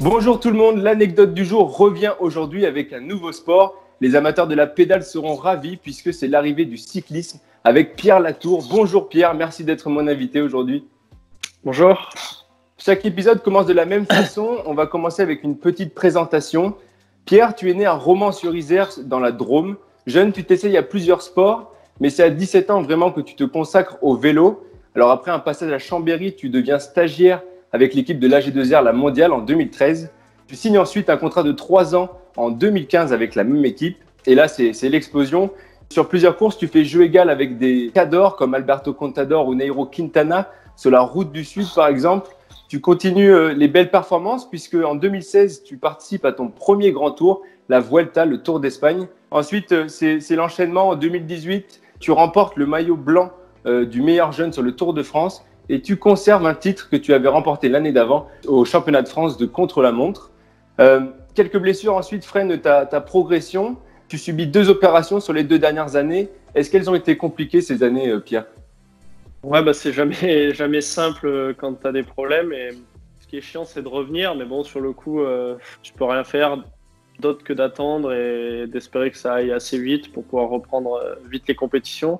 Bonjour tout le monde, l'anecdote du jour revient aujourd'hui avec un nouveau sport. Les amateurs de la pédale seront ravis puisque c'est l'arrivée du cyclisme avec Pierre Latour. Bonjour Pierre, merci d'être mon invité aujourd'hui. Bonjour. Chaque épisode commence de la même façon. On va commencer avec une petite présentation. Pierre, tu es né à Romans-sur-Isère dans la Drôme. Jeune, tu t'essayes à plusieurs sports, mais c'est à 17 ans vraiment que tu te consacres au vélo. Alors après un passage à Chambéry, tu deviens stagiaire avec l'équipe de l'AG2R, la mondiale, en 2013. Tu signes ensuite un contrat de 3 ans en 2015 avec la même équipe. Et là, c'est l'explosion. Sur plusieurs courses, tu fais jeu égal avec des cadors comme Alberto Contador ou Nairo Quintana sur la route du Sud, par exemple. Tu continues les belles performances puisque en 2016, tu participes à ton premier grand tour, la Vuelta, le Tour d'Espagne. Ensuite, c'est l'enchaînement. En 2018, tu remportes le maillot blanc du meilleur jeune sur le Tour de France. Et tu conserves un titre que tu avais remporté l'année d'avant au championnat de France de contre-la-montre. Quelques blessures ensuite freinent ta progression. Tu subis 2 opérations sur les 2 dernières années. Est-ce qu'elles ont été compliquées ces années, Pierre? Ouais, c'est jamais simple quand tu as des problèmes. Et ce qui est chiant, c'est de revenir. Mais bon, sur le coup, tu peux rien faire d'autre que d'attendre et d'espérer que ça aille assez vite pour pouvoir reprendre vite les compétitions.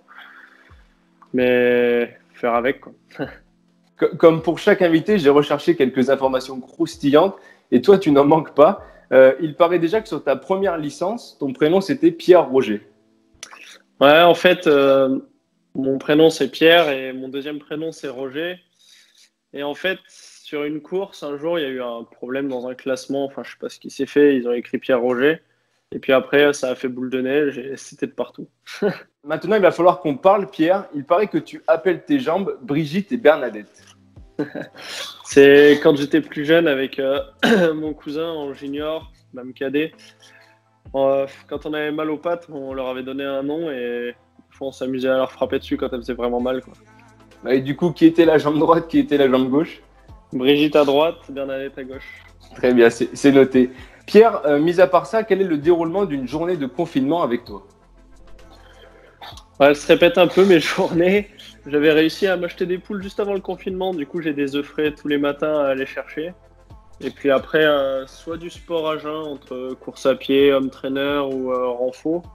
Mais faire avec, quoi. Comme pour chaque invité, j'ai recherché quelques informations croustillantes et toi, tu n'en manques pas. Il paraît déjà que sur ta première licence, ton prénom, c'était Pierre Roger. Ouais, en fait, mon prénom, c'est Pierre et mon deuxième prénom, c'est Roger. Et en fait, sur une course, un jour, il y a eu un problème dans un classement. Enfin, je sais pas ce qui s'est fait. Ils ont écrit Pierre Roger. Et puis après, ça a fait boule de neige et c'était de partout. Maintenant, il va falloir qu'on parle, Pierre. Il paraît que tu appelles tes jambes Brigitte et Bernadette. C'est quand j'étais plus jeune avec mon cousin en junior, même cadet. Quand on avait mal aux pattes, on leur avait donné un nom et on s'amusait à leur frapper dessus quand elles faisaient vraiment mal, quoi. Et du coup, qui était la jambe droite, qui était la jambe gauche? Brigitte à droite, Bernadette à gauche. Très bien, c'est noté. Pierre, mis à part ça, quel est le déroulement d'une journée de confinement avec toi? Ouais, elle se répète un peu mes journées. J'avais réussi à m'acheter des poules juste avant le confinement. Du coup, j'ai des œufs frais tous les matins à aller chercher. Et puis après, soit du sport à jeun entre course à pied, home trainer ou renfo.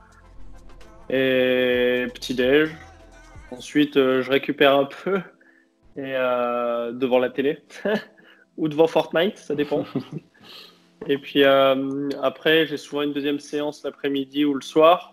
Et petit-déj. Ensuite, je récupère un peu et devant la télé ou devant Fortnite, ça dépend. Et puis après, j'ai souvent une deuxième séance l'après-midi ou le soir.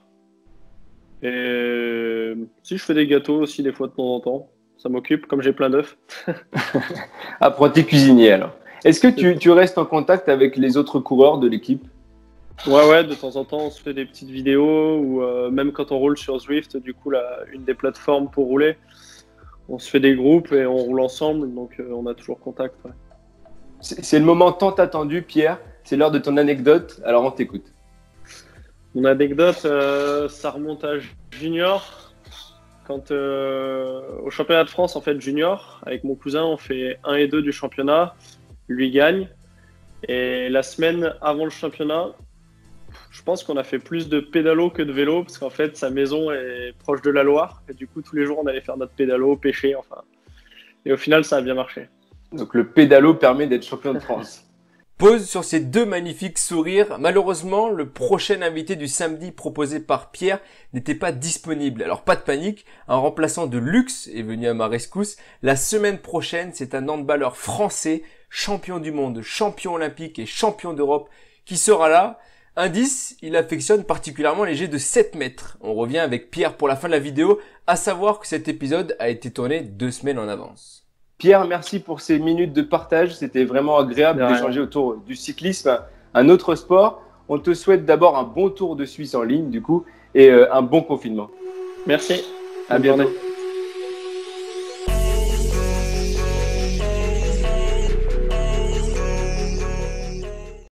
Et si je fais des gâteaux aussi des fois de temps en temps, ça m'occupe comme j'ai plein d'œufs. Apprenti cuisinier alors. Est-ce que tu restes en contact avec les autres coureurs de l'équipe? Ouais, de temps en temps, on se fait des petites vidéos ou même quand on roule sur Zwift, du coup, une des plateformes pour rouler, on se fait des groupes et on roule ensemble, donc on a toujours contact. Ouais. C'est le moment tant attendu, Pierre. C'est l'heure de ton anecdote. Alors, on t'écoute. Mon anecdote, ça remonte à junior. Quand au championnat de France, en fait, junior, avec mon cousin, on fait 1 et 2 du championnat. Lui gagne. Et la semaine avant le championnat, je pense qu'on a fait plus de pédalo que de vélo parce qu'en fait, sa maison est proche de la Loire. Et du coup, tous les jours, on allait faire notre pédalo, pêcher, enfin. Et au final, ça a bien marché. Donc, le pédalo permet d'être champion de France. Pause sur ces 2 magnifiques sourires. Malheureusement, le prochain invité du samedi proposé par Pierre n'était pas disponible. Alors pas de panique, un remplaçant de luxe est venu à ma rescousse. La semaine prochaine, c'est un handballeur français, champion du monde, champion olympique et champion d'Europe qui sera là. Indice, il affectionne particulièrement les jets de 7 mètres. On revient avec Pierre pour la fin de la vidéo, à savoir que cet épisode a été tourné 2 semaines en avance. Pierre, merci pour ces minutes de partage. C'était vraiment agréable d'échanger autour du cyclisme, un autre sport. On te souhaite d'abord un bon Tour de Suisse en ligne, du coup, et un bon confinement. Merci. À bientôt.